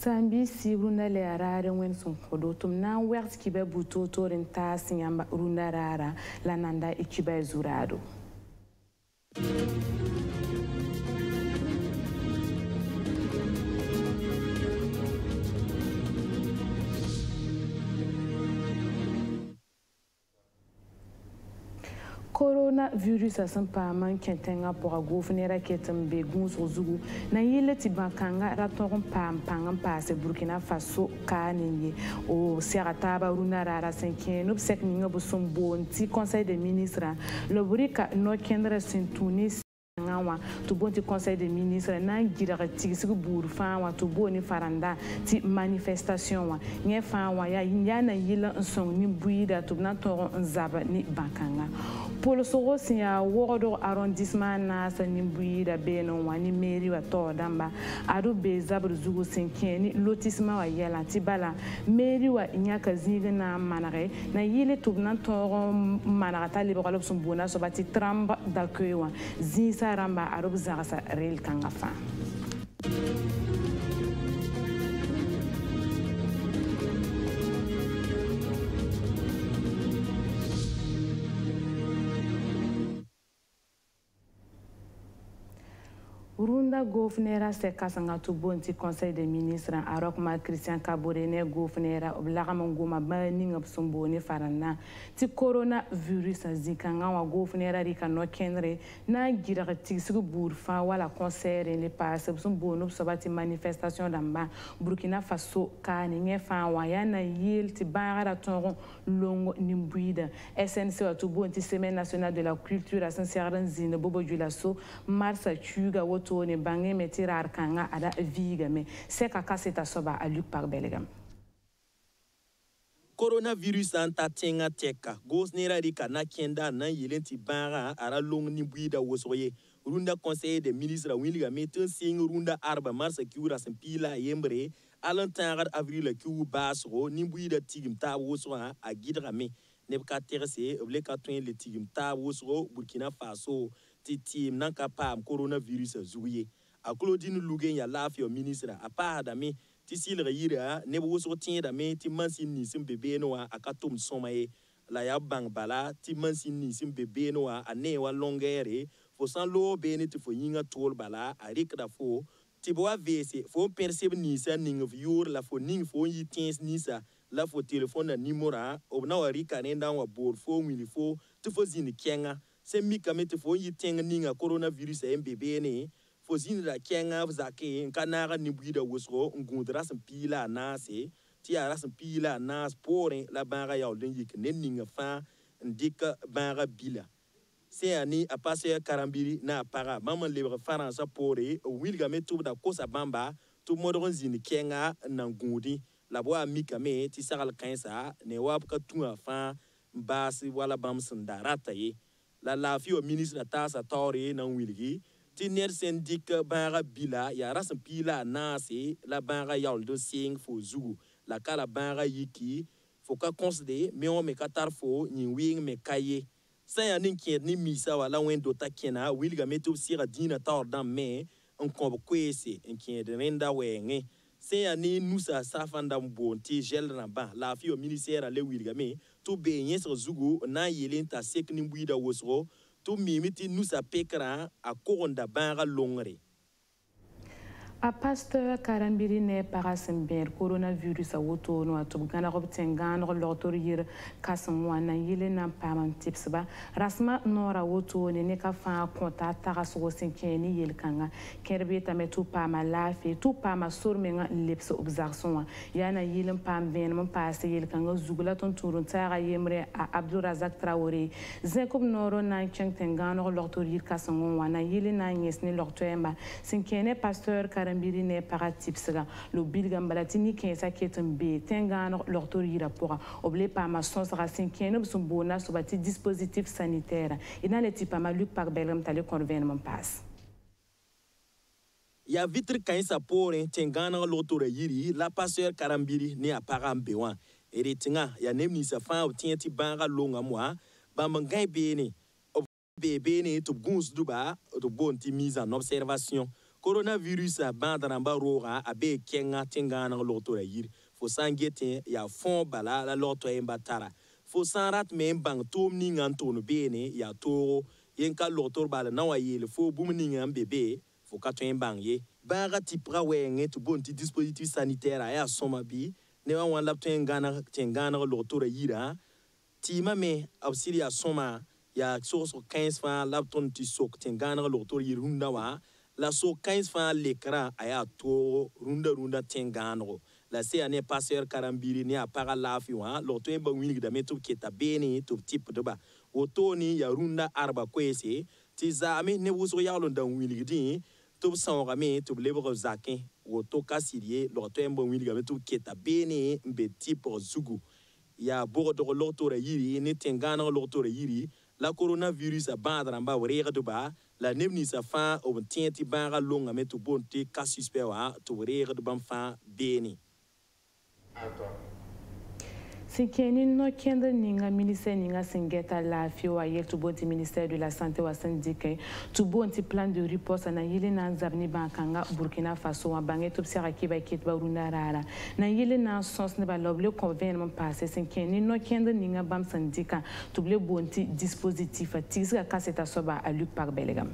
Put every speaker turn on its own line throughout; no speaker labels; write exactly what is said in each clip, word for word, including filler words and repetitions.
Sambi si runa le arare wen son kodo tum na wert kibe buto torin ta sinyamba runa rara lananda ikibe zurado. Coronavirus a sampa man kentenga pour gouverneur ketem be gunso zugu na yele tibakanga ratoron pam pangam passe Burkina Faso kaninye o serataba runarara cinquième obsèque ninga bosom bonti conseil des ministres le burika no kendre sintunis ngawa to bonti conseil des ministres na gira tigisigu buru fa wa to boni faranda ti manifestation wa nye fa wa ya yana yila nsong ni buida to na to nzaba ni bakanga polo soro sinya wodo arrondissement na sa ni buida beno wa ni mairie wa to damba adu be zabru zugu cinquième ni lotissement wa yala ti bala mairie wa nyaka zinga na manare na yile to na to manara ta libéralo sumbuna so bati tramba d'accueil wa zinsa ramba arob zagasa rel kangafa Runda gouverneur se kasanga to bonti conseil des ministres arok ma Christian Kaborene gouverneur oblagamongoma bani ngabsumboni farana ti coronavirus zikanga wa gouverneur rika no kenre na gira tigsigu burfa wala concert les passe sumbono sobati manifestation damba Burkina Faso kani ngefa wa yana yil ti bagara ton longo nimbuida S N C wa to bonti semaine nationale de la culture à Saint-Cyrin zine bobo julaso marsa chuga tone bange metirar kanga ada viga me seka kaseta soba a Luc par Belgam.
Coronavirus anta tenga teka gosnera rika na kenda na yelenti bara ara long ni buida wosoye runda conseil des ministres williga metin sing runda arba marsa kiura sempila yembre alantangar avril kiu basro ni buida tigim ta woso a gidra me nebka terse obleka twen le tigim ta woso Burkina Faso team nan kapam coronavirus zuye a Claudine Lougen ya lafio ministre a pa da me ti silre yira ne bo so tin da me ti mansin ni sim bebe no a akatum somaye la ya bang bala ti mansin ni sim bebe no a ne wa longere fo san lo be ne ti fo yinga tol bala a rikda fo ti bo avese fo percebe ni sa ning of yur la fo ning fo yi tins ni sa la fo telephone na nimora obna wa rika ne ndan wa bor fo wili fo ti fo zini kenga se mi kamete fo yi tenga ninga coronavirus M B B ne fo zinra kenga vzake kanara ni buida wosro ngundra san pila nase ti ara san pila nas pore la banga ya olden yik ne ninga fa ndika banga bila se ani a passer karambiri na para maman libre faransa pore wilga metu da kosa bamba to modron zini kenga na ngudi la boa mi kame ti sagal kansa ne wap ka tunga fa mbasi wala bam sandarata ye la la fi au ministre tasa tore na wilgi ti ner syndic bara bila ya ras pila nase la bara yaul do sing fo zugu la kala bara yiki fo ka considérer mais on me katar fo ni wing me kaye sa ya nin kiet ni misa wala wen do takena wilga meto sira dina tor dan me on ko kwese en kiet de renda wenge se ya ni nusa safanda mbonti gel ramba la fi au ministère le wilga me to be nyes zugu na yelenta sek ni buida wosro to mimiti nusa pekra a koronda banga longre
a pasteur karambiri ne parasember coronavirus a woto no atub gana robtengan lotor yir kasmwa na yele na paman tipsba rasma nora woto ne ne ka fa konta taraso senkeni yel kanga kerbe tametu pa ma lafi tu pa ma surmenga lips observation yana yelen pam venum passe yel kanga zugula ton turun tara yemre a Abdourazak Traoré zekob noro na chengtengan lotor yir kasmwa na yele na nyesni lortoemba senkene pasteur karambiri ne paratipsga lo bilgam balatini kensa ketembe tengano lortori rapora oblé pa ma sens racine keno sumbona sobati dispositif sanitaire ina le tipa ma Luc par Belgium tale convenement passe
ya vitre kansa pore tengana lortori yiri la pasteur karambiri ne aparambe wa eretinga ya nemni sa fa tienti banga longa moi ba mangai bene bebe ne to guns duba to bonti mise en observation coronavirus a bandaramba roga a be kenga tengana lotora yiri fo sangete ya fon bala la loto embatara fo sanrat me bang tom ni nganto no bene ya toro yenka lotor bala na wa yele fo bumni ngam bebe fo ka to bang ye baga tipra wenge to bon ti dispositif sanitaire ya soma bi ne wa wan lapto ngana tengana lotora yira tima me auxilia soma ya source quinze fa lapton ti sok tengana lotora yirunda wa la so quinze fa l'écran aya to runda runda tengano la se ane passeur karambiri ni apara lafi wa loto emba wingi da metu keta beni to type de ba otoni ya runda arba kwese ti zame ne wuso ya lo ndan wingi di to sanga me to lebo zakin woto kasirie loto emba wingi da metu keta beni mbe type zugu ya bordo loto ra yiri ni tengana loto ra yiri la coronavirus a bandra mba wrega do ba la nebni sa fa o tienti banga longa me to bonte ka suspect wa to wrega do ban fa beni
Sikeni no kenda ninga ministère ninga singeta la fio ayel to bonti ministère de la santé wa syndicat to bonti plan de riposte na yele na zabni bankanga Burkina Faso wa bange to sera kiba kit ba runa rara na yele na sens ne ba loble convenement passé sikeni no kenda ninga bam syndicat to ble bonti dispositif tisa kaseta soba a Luc Park Belegam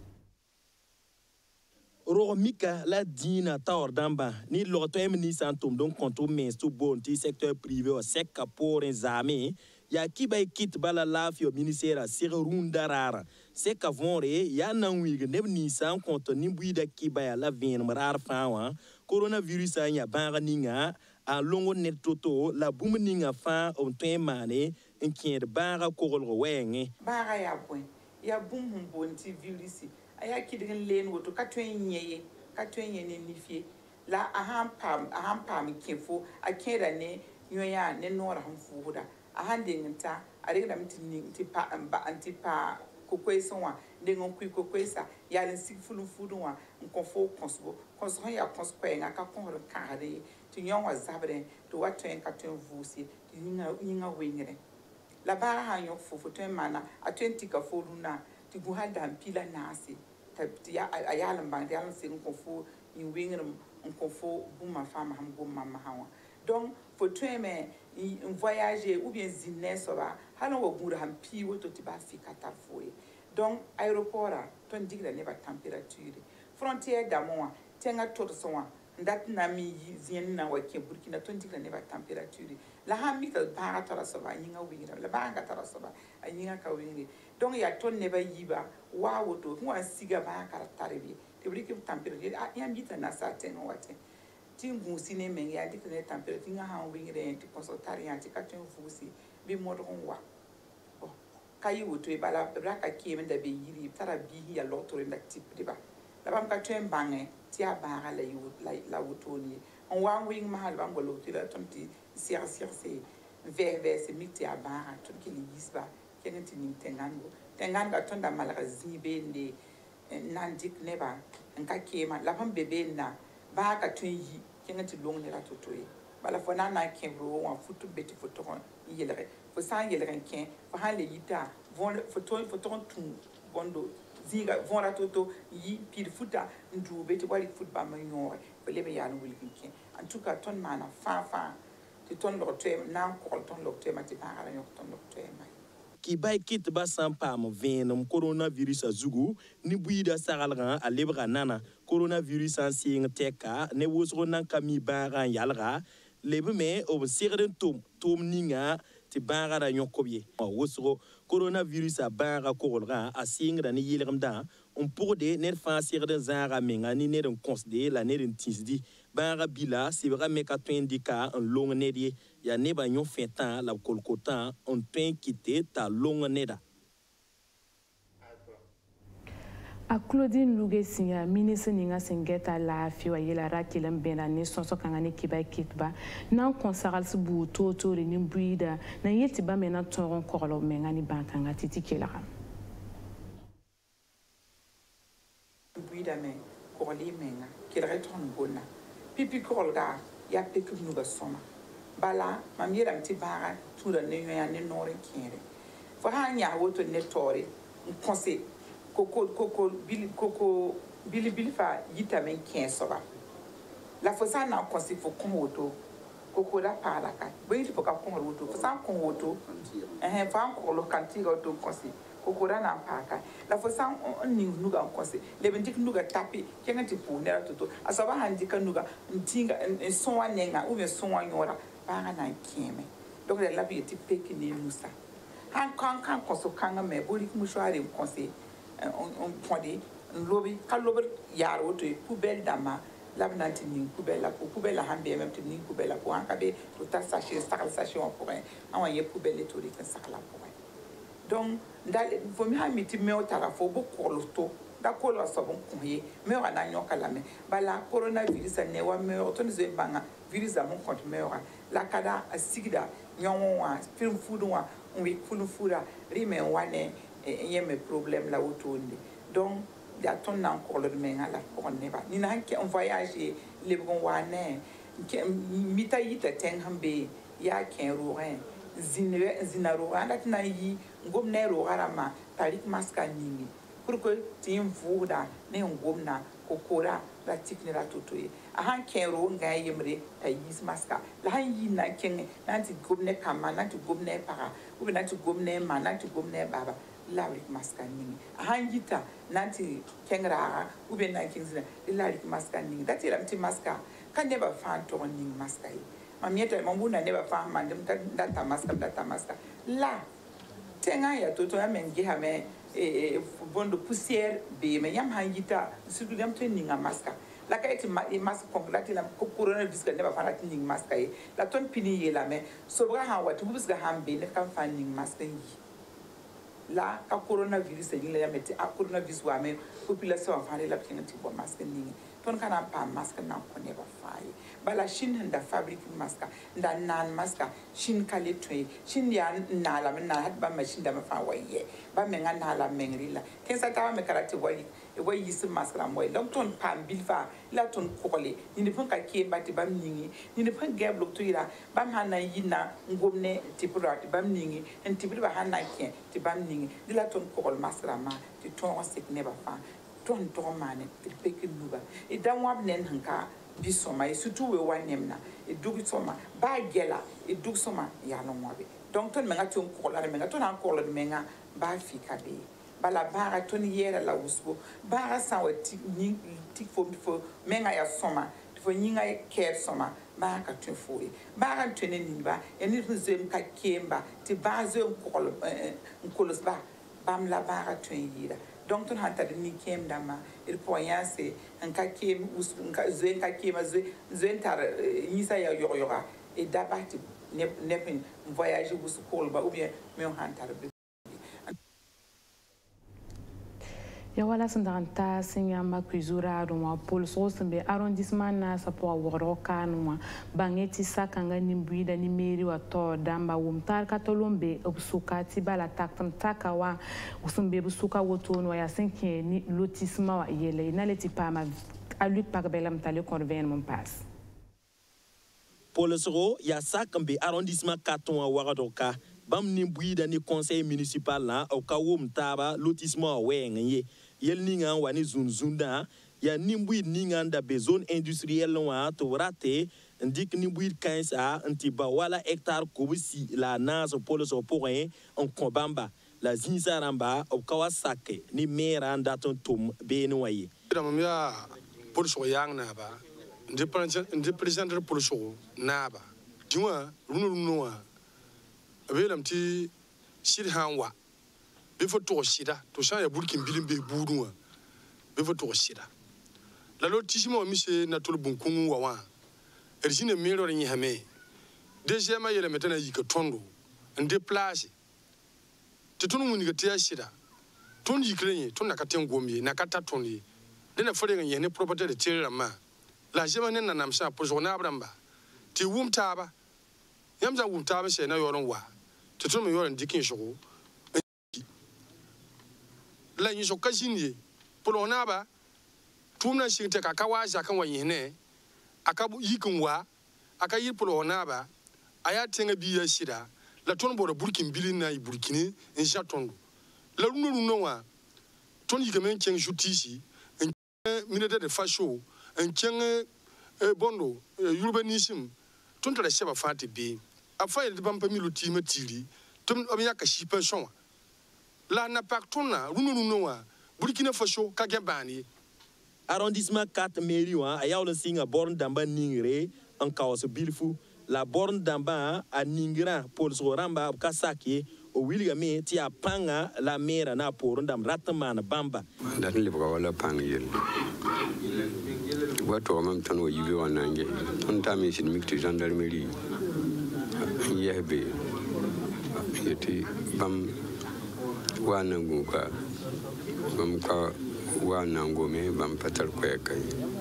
Romika la dina taor damba ni loto em ni santum donc konto mes to bonti secteur privé o sekka pour examen ya kiba kit bala lafi o ministère sir runda rara sekka vonre ya nan wi ne ni san konto ni buida kiba ya la vin marar fawa coronavirus anya banga ninga a longo net toto la bum ninga fa o temane en kien de banga ko wenge
banga ya point ya bum hum bonti virus aya kidin len woto ka twen yeye ka twen yene nifie la aham pam aham pam kefo akera ne nyoya ne nora hum fuda ahande nta arega mti ti pa amba anti pa kokwesa wa de ngon ku kokwesa ya len sig fulu fudu wa nkonfo konsbo konso ya konsko nga ka konro kare ti nyon wa zabre to wa twen ka twen vusi ti nyinga nyinga wengere la ba ha yo fofo twen mana a twenty ka foluna ti guhada mpila nasi tabtia ayalan bang yalan sin konfo in wingrum konfo buma fama ham gumma mahawa donc faut tweme in voyager ou bien zine soba halon wo gura ham pi woto ti ba fi kata foi donc aéroport ton digra ne ba température frontière d'amour tenga tot soa ndat na mi zien na wa ke Burkina ton digra ne ba température la ha mi ka ba tara soba yinga wingra la ba nga tara soba yinga ka wingi donc ya ton ne ba yiba wa woto ho asiga ba ka tarbi te bri ke température ya mbita na sa ten wate tingu sine men ya dikne température nga ha wingre ti consultari ya ti ka ten fusi bi modon wa oh kayi woto e bala braka ki men da be yiri tara bi ya loto nda tip diba la bam ka ten bange ti abara la yu la woto ni on wa wing mahal bam golo ti la ton ti sir sir se ve ve se miti abara ton ki lisba kenenti ni tengango tenganga tonda malaga zibe ndi nandik neba nka kema la bam bebe na ba ka tun yi kenenti long ne la totoye bala fo na na kembro wa futu beti foto yelere fo san yelere ken fo han le yita von foto foto tun bondo ziga von la toto yi pir futa ndu beti wali futba ma nyore fo lebe ya no wili ken en tout cas ton mana fa fa ti ton lo to na ko ton lo to ma ti ba ala yok ton lo to ma
ki bay kit ba sampa mo venum coronavirus azugu ni buida sagalga a lebra nana coronavirus an sing teka ne wosro nan kami baran yalga lebe me o sirden tom tom ninga ti bara nyokobye o wosro coronavirus a bara korolga a sing da ni yilgam on pour de ne fa sirden zara menga ni ne don consde la ne den tisdi bara bila sibra me ka twindika en long nedie ya ne ba nyon fetan la kolkota on twin quitter ta long neda
a Claudine Lugesia ministre ninga singeta la fiwa yela rakilam bena ne sonso kangani kiba kitba na konsaral su to to ni buida na yeti ba mena toron korlo mengani bankanga titikela
buida me korli menga kira ton bona pipi korga ya pekum nuga soma bala mamira mtibara tura ne ya ne nore kire fo ha nya woto ne tore konse koko koko bili koko bili bili fa yita men kien soba la fo sa na konsi fo kon woto koko da para ka bo yiti fo ka kon woto fo sa kon woto eh fa ko lo kanti go to konsi koko da na paka la fo sa ni nuga konsi le ben dik nuga tapi kenga ti pu ne to asaba handi ka nuga ntinga son wa nenga ou bien son wa nyora para na kieme donc la bi ti peki ni musa han kan kan konso kanga me boli ku mushwari konsi on podi lobi ka lobi yar woto poubelle dama labnanti ning poubelle la poubelle hambe même ti ning poubelle ko an ka be to ta sachet sakal sachet on pourrait en ye poubelle to ri kan sakala pourrait donc ndal fo mi ha miti me otara fo bo koloto da kolo so bon kunye me wa na nyoka la me bala coronavirus ne wa me to ni ze banga virus a mon compte me wa la kada asigida nyon wa film fudu wa on fulu fura rime wane y a mes problèmes là autour donc il y a ton encore le même à la corne ba ni na ki on voyage les bon wane mita yita ten hambe ya ken rouen zinwe zinaro anda na yi ngom ne ro harama tarik maska nimi pour que tim vuda ne ngom na kokora la tiknera tutoye a han ken ro nga yemre ta yis maska la han yi na ken nanti gomne kama nanti gomne para ou nanti gomne ma nanti gomne baba lawrik maskani hangita nanti kengra ube na kingzina lawrik maskani dati ramti maska kan never fan to ning maskai mamieta mambuna never fan mandem data maska data maska la tenga ya toto ya mengi ha me e bondo poussière be me yam hangita sudu yam to ninga maska la ka eti maska complete la coronavirus ka never fan ning maskai la ton pini yela me sobra ha watu busga hambe ne kan fan ning maskai la ka coronavirus e ngila yameti a coronavirus wa me population wa fare la kinga ti bo mask ni ton kana pa mask na ko ne ba fai bala shin handa fabric mask nda nan mask shin kale twe shin ya na la na hat ba machine da ma fa waye ba me nga na la mengri la ken sa ta me karate wali e way yis mask la moy donc ton pa bilfa la ton kokole ni ne pon ka ke ba ti bam ningi ni ne pon geblo to ira bam hana yina ngomne ti product bam ningi en ti bi ba hana ke ti bam ningi dila ton kokol mask la ma ti ton sek ne ba fa ton to mane ti peke nuba e dan wab nen hanka bi soma e surtout we wanemna e dugi soma ba gela e dug soma ya no wabe donc ton menga ton kokol ala menga ton an kokol menga ba fi kabe bala bara ton yera la usbo bara sa wa tik ni tik fo fo menga ya soma fo nyinga ker soma ba ka tun fo e bara tun ni ba e ni zem ka kemba ti ba zem kokol nkolos ba bam la bara tun yira donc ton hanta ni kem dama il poyanse en ka kem us ka zem ka kema zem tar yisa ya yoyora e dabati ne ne voyage us kol ba ou bien me hanta
ya wala sandanta sinyama kwizura ruma polso sembe arrondissement na sapo woro kanwa bangeti sakanga nimbuida ni meri wa to damba wumtar katolombe obsukati bala taktam takawa usumbe busuka wotonwa ya cinquième ni lotissement wa yele na leti pama alut pakbelam tale convene mon passe
polso ya sakambe arrondissement katon wa waradoka bam nimbuida ni conseil municipal la au kawum taba lotissement wenye yel ninga wani zunzunda ya nimbui ninga da bezone industrielle wa to rate ndik nimbui kansa antiba wala hectare kubusi la nazo polo so point en kobamba la zinzaramba au kawasake ni mera ndaton tum benwaye
damya polo so yang na ba ndi president ndi president polo so na ba diwa runu runu abelam ti shirhanwa befo to shida to sha ya burkin bilin be buruwa befo to shida la lo tishimo mi se na tol bunkun wa wa erjine mero ni hame deuxième yele metana yika tondo ande place te tonu mun ga tiya shida ton yikrenye ton na katen gombi na kata tondi dena fore nga ne propriétaire de terre ma la jema ne na namsha po jona abramba ti wum taba yamza wum taba se na yoron wa te tonu yoron dikin shogo la yin so kajinye polo na ba tumna shi te kakawa ja kan wa yene aka yikin wa aka yi polo na ba aya tenga biya shida la ton bora burkin bilin na burkini en jatondo la runu runu wa ton yikamen ken jutisi en minute de fasho en kenge bondo urbanism tonto la sheba fati be afa de bam pami luti matiri tum obiya ka shipa shon la na paktona runu runu wa Burkina Faso ka gebani
arrondissement quatre mairie wa ayawle singa born damba ningre en kaos bilfu la borne d'amba a ningra pour so ramba kasaki o wilgame ti a panga la mera na por ndam ratman bamba
dat le bra wala pang yel wato mam tan wo yibe wanange on tami sin mikti gendarmerie yehbe yeti bam wanangu ka bam ka wanangu me bam patal ko kay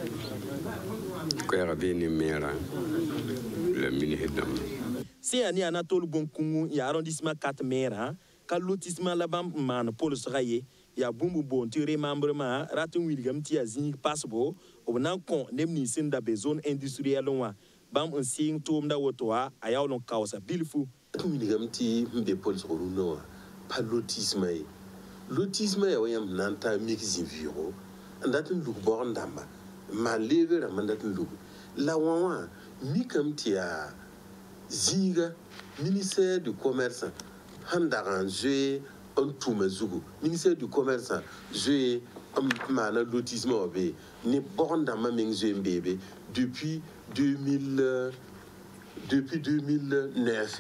ko rabi ni mera le mini hedam
si ani anatole bonkungu ya arrondissement quatre mera ka lotissement la bam man pol sraye ya bumbu bon ti remembrement ratin wilgam ti azin passebo o nan kon nemni sin da zone industrielle wa bam un sing tom da wotoa ayawlon kausa bilfu
wilgam ti mbe pol so no pa lotissement lotissement ya wayam nanta mixi viro andatin lu born damba ma lever mandatin lu la wawa mi kam tia zinga ministère du commerce handaran joué un toumazugu ministère du commerce joué un mana lotissement be ni born dans ma mingé bébé depuis deux mille depuis deux mille neuf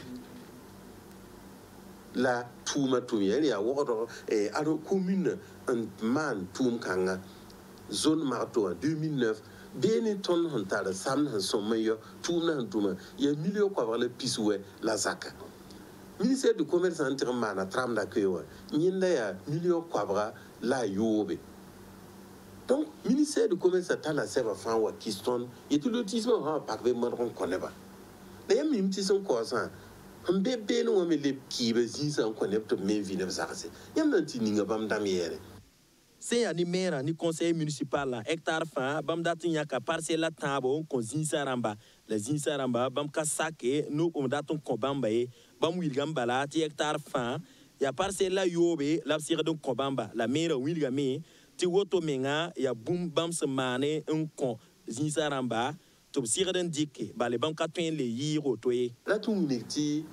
la touma toumia ya wodo et alors commune un man toum kanga zone marteau en deux mille neuf Bene ton hantara sam han somayo tuna hantuma ya milio kwa wala piswe la zaka ministère du commerce entièrement na tram da kwewa nyinda ya milio kwa bra la yobe donc ministère du commerce ta la seba fan wa kiston et tout lotissement ha pakbe modron koneba da yam mimti son kosa hambe beno wa me le kibe zinsa konepto me vine zakase yam nanti ninga bam dam yere
c'est ani maire ni conseil municipal la hectare fa bam datin yaka parcelle tabo kon zinsaramba la zinsaramba bam ka sake no on daton ko bamba e bam wilgam bala ti hectare fa ya parcelle la yobe la sire don ko bamba la maire wilgame ti woto menga ya bum bam semane un kon zinsaramba to sire den dikke bale bam ka twen le yiro toye
la tum nekti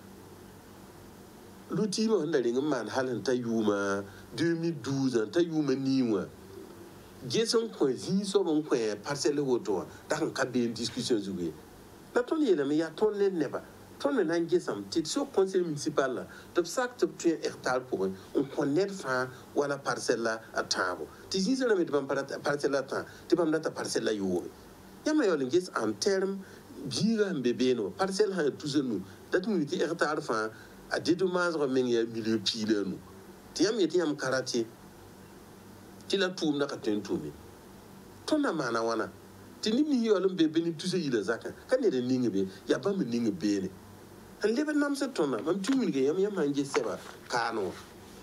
l'outil on a man halen ta yuma deux mille douze ta yuma niwa geson ko zin so bon ko parcelle woto da kan ka be discussion zuwe la ton yele me ya ton ne neba ton ne nan gesam tit so conseil municipal la de sac de tu hectare pour on connaît fa wala parcelle la atabo ti zin so me de parcelle la ta ti bam data parcelle la yuwe yama yo linges en terme biga mbebe no parcelle ha toujours dat mu ti hectare fa a dédommage remen ya milieu pile nous tiam yetiam karate tila tum na katen tumi tona mana wana tini mi yo lambe beni tuse ila zaka kan de ninga be ya ba mi ninga be ne han lebe nam se tona mam tumi ge yam yam hanje seba kano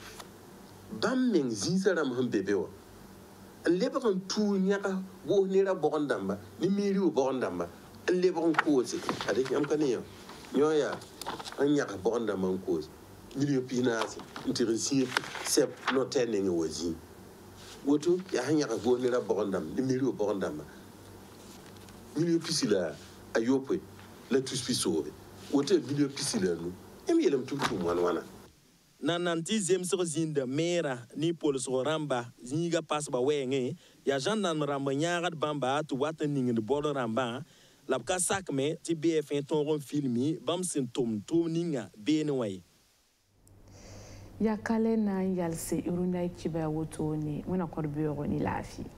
bam men zinsaram han bebe wa an lebe kan tu nyaka wo ne ra bogondamba ni miri wo bogondamba an lebe kan ko se ade yam kan yo nyoya an yaka bonda man cause milieu pinase intéressé c'est l'hôtel n'engé wazi woto ya hanya ka goni ra bonda ni milieu bonda ma milieu pisila ayope la tous pisove woto milieu pisila nu em yelam tutu wan wana
na nantizième sur zinda mera ni pol so ramba zinga pas ba wenge ya jandan ramba nyarat bamba tu wata ningi de bordo ramba la ka sakme ti B F un ton filmi bam sin tom tom ninga benway
ya kale na yalse irunda kiba woto ni wana korbiyo ni lafi